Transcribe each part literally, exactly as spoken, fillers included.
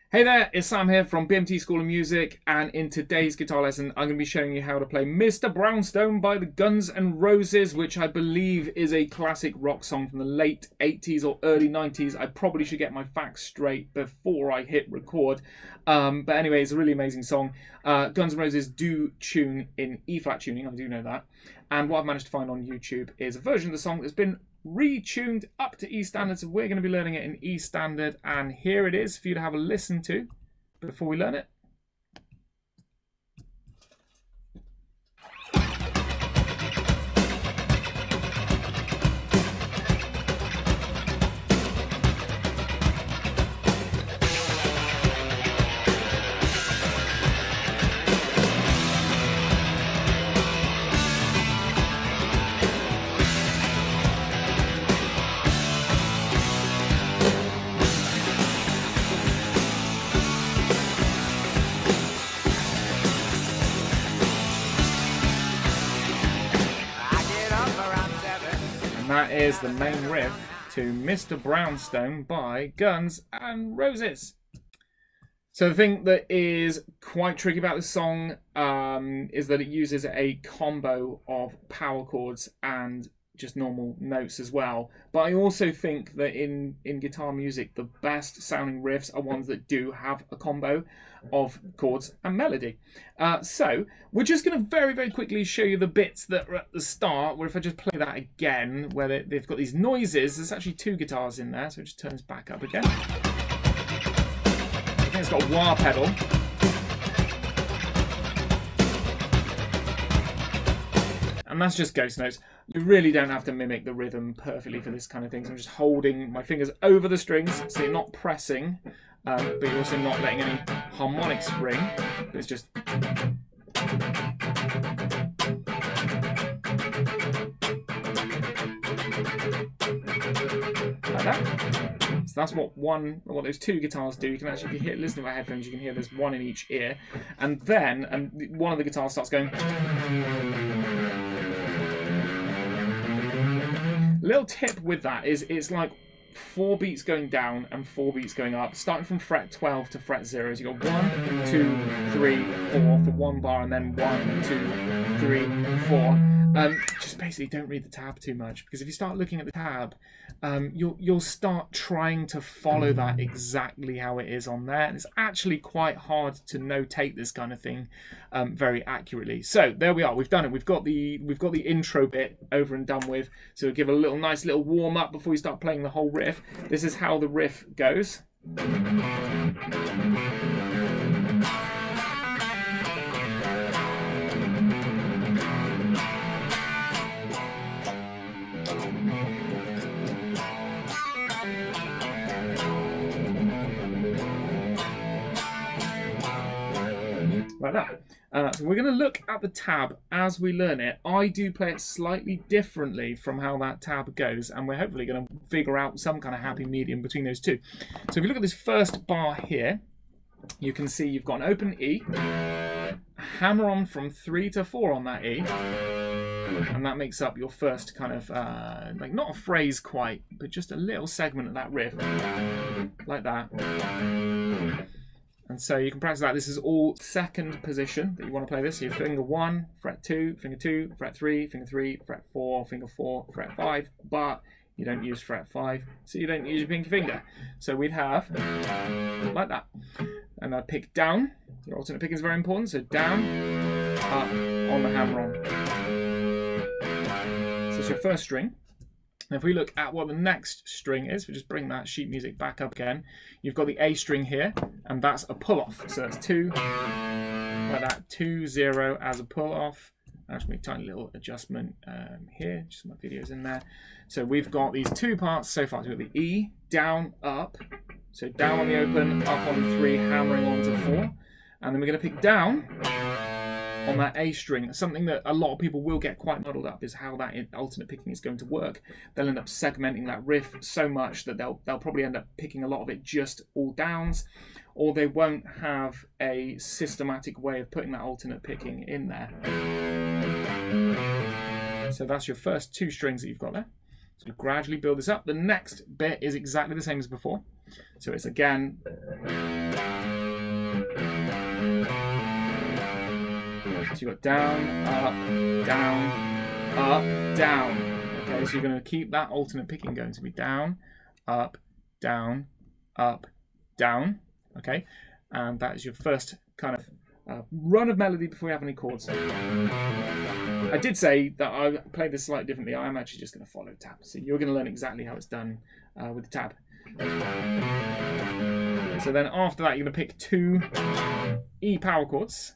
Hey there, it's Sam here from B M T School of Music, and in today's guitar lesson I'm going to be showing you how to play Mister Brownstone by the Guns N' Roses, which I believe is a classic rock song from the late eighties or early nineties. I probably should get my facts straight before I hit record, um, but anyway, it's a really amazing song. Uh, Guns N' Roses do tune in E-flat tuning, I do know that, and what I've managed to find on YouTube is a version of the song that's been retuned up to E standard, so we're going to be learning it in E standard, and here it is for you to have a listen to before we learn it. And that is the main riff to Mister Brownstone by Guns N' Roses. So the thing that is quite tricky about this song um, is that it uses a combo of power chords and just normal notes as well. But I also think that in, in guitar music, the best sounding riffs are ones that do have a combo of chords and melody. Uh, so we're just going to very, very quickly show you the bits that are at the start, where if I just play that again, where they, they've got these noises, there's actually two guitars in there, so it just turns back up again. I think it's got a wah pedal. And that's just ghost notes. You really don't have to mimic the rhythm perfectly for this kind of thing. So I'm just holding my fingers over the strings, so you're not pressing, um, but you're also not letting any harmonics ring. But it's just... like that. So that's what one, what those two guitars do. You can actually hear, listen to my headphones, you can hear there's one in each ear. And then, and one of the guitars starts going... Little tip with that is it's like four beats going down and four beats going up, starting from fret twelve to fret zero. So you got one, two, three, four for one bar, and then one, two, three, four. Um, just basically don't read the tab too much, because if you start looking at the tab, um, you'll you'll start trying to follow that exactly how it is on there, and it's actually quite hard to notate this kind of thing um, very accurately. So there we are, we've done it. We've got the we've got the intro bit over and done with. So we'll give a little nice little warm up before we start playing the whole riff. This is how the riff goes. Like that. Uh, so we're going to look at the tab as we learn it. I do play it slightly differently from how that tab goes, and we're hopefully going to figure out some kind of happy medium between those two. So if you look at this first bar here, you can see you've got an open E, hammer on from three to four on that E, and that makes up your first kind of, uh, like not a phrase quite, but just a little segment of that riff, like that. And so you can practice that. This is all second position that you want to play this. So your finger one, fret two, finger two, fret three, finger three, fret four, finger four, fret five, but you don't use fret five, so you don't use your pinky finger. So we'd have like that. And I pick down. Your alternate picking is very important. So down, up, on the hammer on. So it's your first string. If we look at what the next string is, we just bring that sheet music back up again. You've got the A string here, and that's a pull-off. So that's two, like that, two, zero as a pull-off. I'll just make a tiny little adjustment um, here, just my videos in there. So we've got these two parts so far. So we've got the E, down, up. So down on the open, up on three, hammering on to four. And then we're going to pick down on that A string. Something that a lot of people will get quite muddled up is how that alternate picking is going to work. They'll end up segmenting that riff so much that they'll they'll probably end up picking a lot of it just all downs, or they won't have a systematic way of putting that alternate picking in there. So that's your first two strings that you've got there. So gradually build this up. The next bit is exactly the same as before. So it's again you've got down, up, down, up, down. Okay, so you're going to keep that alternate picking going. So be down, up, down, up, down. Okay, and that is your first kind of uh, run of melody before you have any chords. I did say that I play this slightly differently. I am actually just going to follow tab. So you're going to learn exactly how it's done uh, with the tab. So then after that, you're going to pick two E power chords.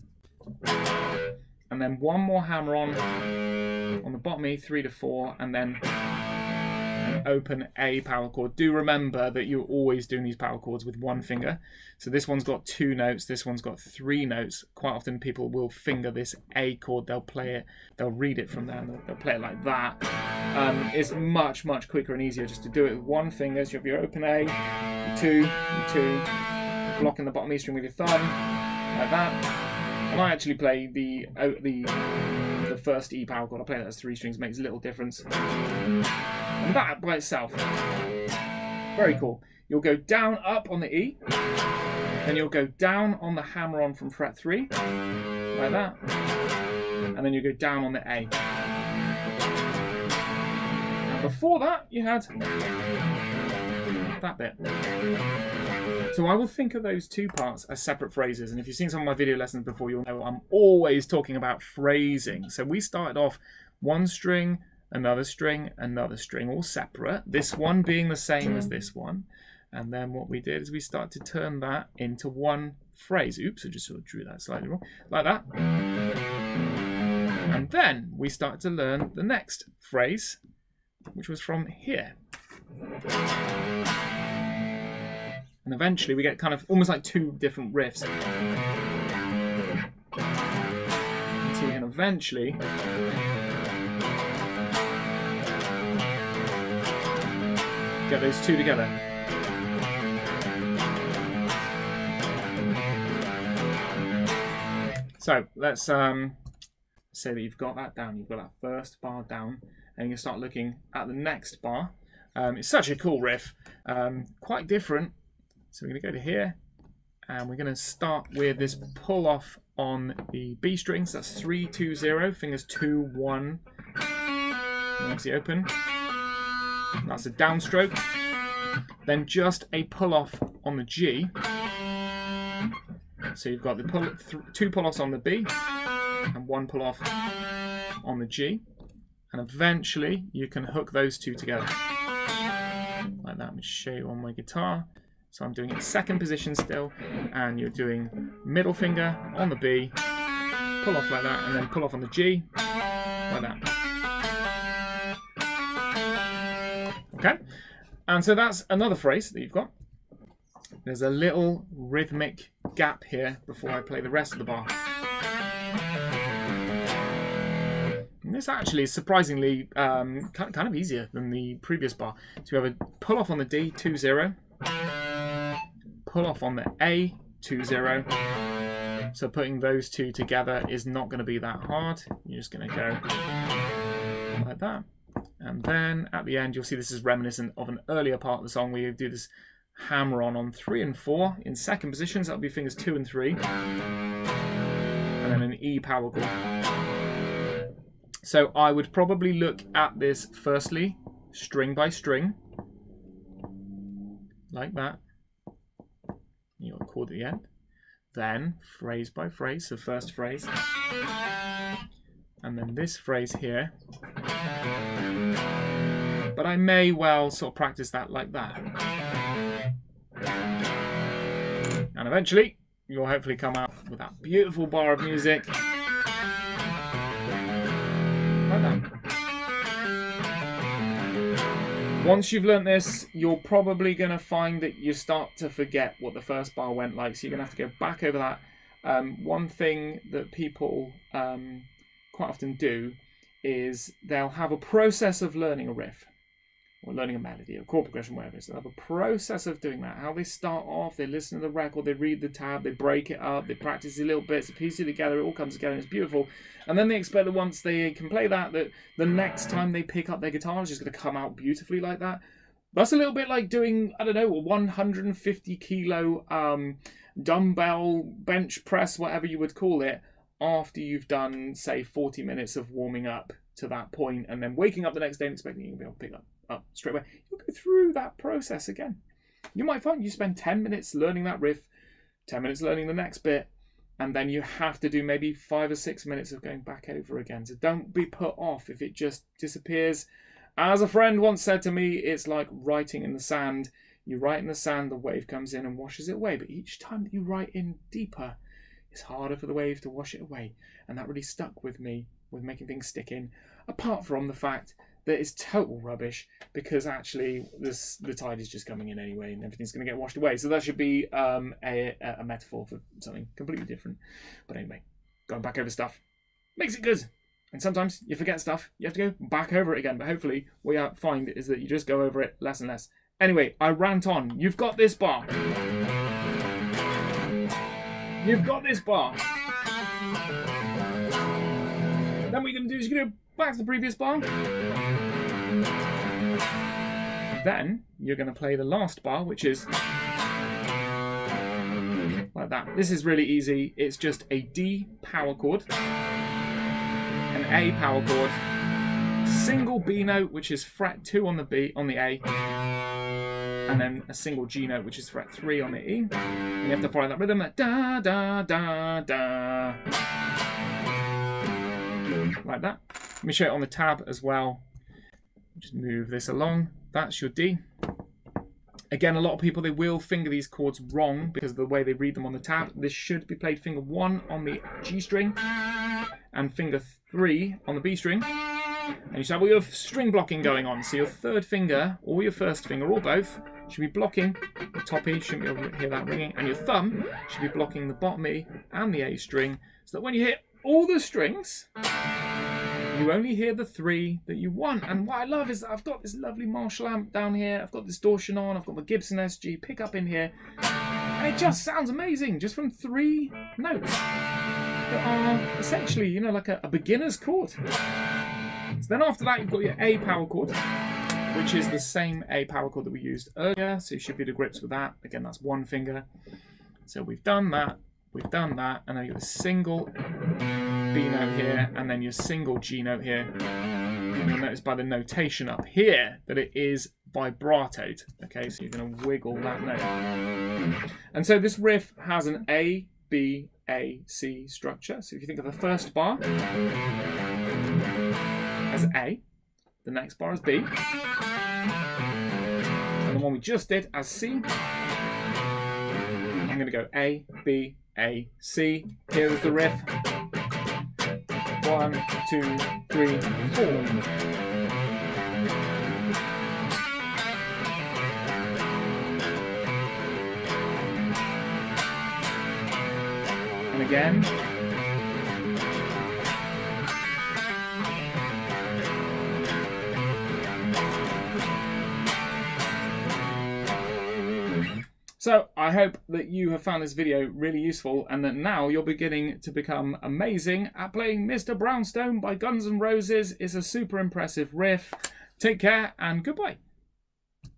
And then one more hammer on on the bottom E, three to four, and then an open A power chord. Do remember that you're always doing these power chords with one finger. So this one's got two notes, this one's got three notes. Quite often people will finger this A chord, they'll play it, they'll read it from there, and they'll, they'll play it like that. Um, it's much, much quicker and easier just to do it with one finger. So you have your open A, your two, your two, blocking the bottom E string with your thumb, like that. And I actually play the uh, the the first E power chord. I play that as three strings, makes a little difference. And that by itself, very cool. You'll go down, up on the E, then you'll go down on the hammer on from fret three, like that, and then you go down on the A. And before that, you had that bit. So I will think of those two parts as separate phrases, and if you've seen some of my video lessons before, you'll know I'm always talking about phrasing. So we started off one string, another string, another string, all separate, this one being the same as this one, and then what we did is we started to turn that into one phrase. Oops, I just sort of drew that slightly wrong, like that. And then we started to learn the next phrase, which was from here. And eventually we get kind of almost like two different riffs. Until we can eventually get those two together. So let's um, say that you've got that down. You've got that first bar down, and you start looking at the next bar. Um, it's such a cool riff, um, quite different. So we're going to go to here, and we're going to start with this pull off on the B strings. That's three, two, zero, fingers two, one. Obviously open. That's a downstroke. Then just a pull off on the G. So you've got the pull, th two pull offs on the B, and one pull off on the G. And eventually you can hook those two together. Like that. Let me show you on my guitar. So I'm doing it second position still, and you're doing middle finger on the B, pull off like that, and then pull off on the G, like that. Okay, and so that's another phrase that you've got. There's a little rhythmic gap here before I play the rest of the bar. And this actually is surprisingly um, kind of easier than the previous bar. So you have a pull off on the D, two, zero. Pull off on the A, two, zero. So putting those two together is not going to be that hard. You're just going to go like that. And then at the end, you'll see this is reminiscent of an earlier part of the song where you do this hammer on on three and four in second positions. That'll be fingers two and three. And then an E power chord. So I would probably look at this firstly, string by string, like that. You got a chord at the end. Then phrase by phrase, so first phrase. And then this phrase here. But I may well sort of practice that like that. And eventually, you'll hopefully come out with that beautiful bar of music. Like that. Once you've learnt this, you're probably going to find that you start to forget what the first bar went like. So you're going to have to go back over that. Um, one thing that people um, quite often do is they'll have a process of learning a riff, or learning a melody, or chord progression, whatever it is. They'll have a process of doing that. How they start off, they listen to the record, they read the tab, they break it up, they practice the little bits, they piece it together, it all comes together, and it's beautiful. And then they expect that once they can play that, that the next time they pick up their guitar, it's just going to come out beautifully like that. That's a little bit like doing, I don't know, a one hundred fifty kilo um, dumbbell bench press, whatever you would call it, after you've done, say, forty minutes of warming up to that point, and then waking up the next day and expecting you'll be able to pick up, up straight away. You'll go through that process again. You might find you spend ten minutes learning that riff, ten minutes learning the next bit, and then you have to do maybe five or six minutes of going back over again. So don't be put off if it just disappears. As a friend once said to me, it's like writing in the sand. You write in the sand, the wave comes in and washes it away. But each time that you write in deeper, it's harder for the wave to wash it away. And that really stuck with me, with making things stick in. Apart from the fact that it's total rubbish, because actually this, the tide is just coming in anyway and everything's going to get washed away. So that should be um, a, a metaphor for something completely different. But anyway, going back over stuff makes it good. And sometimes you forget stuff, you have to go back over it again. But hopefully what you find is that you just go over it less and less. Anyway, I rant on. You've got this bar. You've got this bar. Then what you're going to do is you're going to go back to the previous bar. Then you're going to play the last bar, which is like that. This is really easy. It's just a D power chord, an A power chord, single B note, which is fret two on the B on the A, and then a single G note, which is fret three on the E. And you have to follow that rhythm, like da da da da, like that. Let me show it on the tab as well. Just move this along. That's your D. Again, a lot of people, they will finger these chords wrong because of the way they read them on the tab. This should be played finger one on the G string and finger three on the B string. And you should have all your string blocking going on. So your third finger, or your first finger, or both, should be blocking the top E, shouldn't be able to hear that ringing, and your thumb should be blocking the bottom E and the A string, so that when you hit all the strings, you only hear the three that you want. And what I love is that I've got this lovely Marshall amp down here, I've got distortion on, I've got my Gibson S G pickup in here, and it just sounds amazing, just from three notes that are essentially, you know, like a, a beginner's chord. So then after that, you've got your A power chord, which is the same A power chord that we used earlier. So you should be to grips with that. Again, that's one finger. So we've done that, we've done that, and then you've got a single B note here, and then your single G note here. And you'll notice by the notation up here that it is vibratoed. Okay, so you're going to wiggle that note. And so this riff has an A, B, A, C structure. So if you think of the first bar as A, the next bar as B, and the one we just did as C. I'm going to go A, B, A, C. Here's the riff. One, two, three, four. And again. So I hope that you have found this video really useful and that now you're beginning to become amazing at playing Mister Brownstone by Guns N' Roses. It's a super impressive riff. Take care and goodbye.